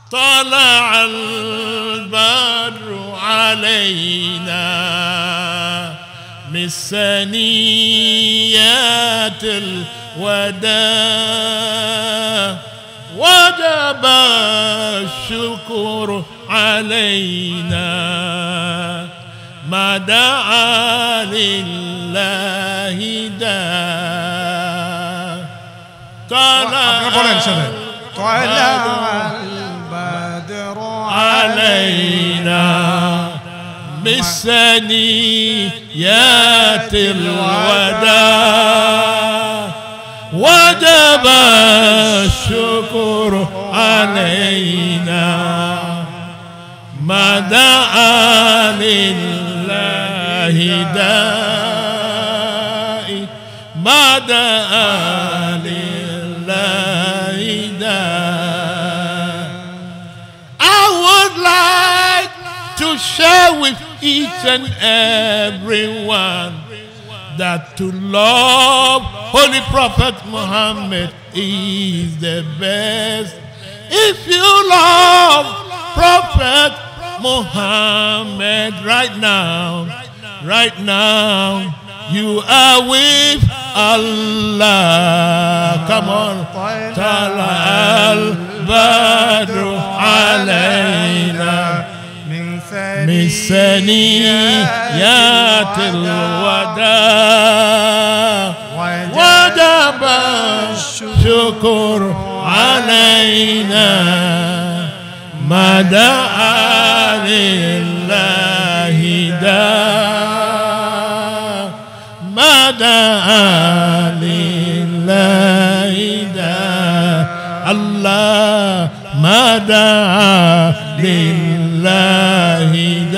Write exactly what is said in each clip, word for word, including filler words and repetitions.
طلع البدر علينا من ثنيات الوداع وجب الشكر علينا ما دعا لله داع. طلع البدر علينا من ثنيات الوداع وجب الشكر علينا ما دعا لله داعي ما دعا لله داعي. I would like to share with each and everyone that to love Holy Prophet Muhammad is the best. If you love Prophet Muhammad right now, right now, you are with Allah. Come on. Tala al-Badru alayna من ثنيات الوداع وجب الشكر علينا ما دعا لله داع ما دعا لله داع الله ما دعا لله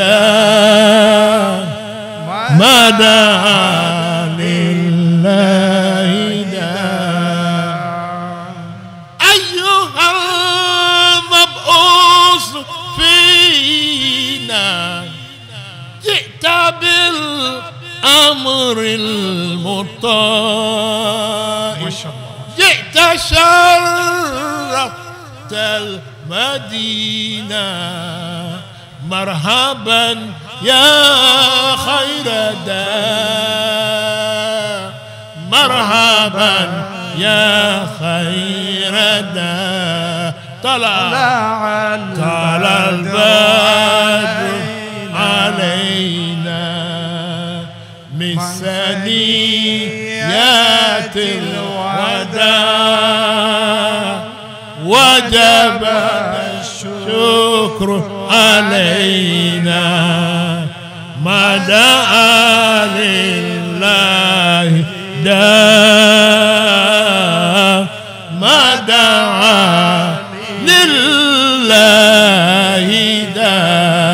داع ما دعا لله داع. أيها المبعوث فينا جئت بالأمر المطاع جئت شرفت المدينة مرحبا يا خير داع مرحبا يا خير داع. طلع طلع البدر علينا من ثنيات الوداع وجب الشكر علينا ما دعا لله داع ما دعا لله داع.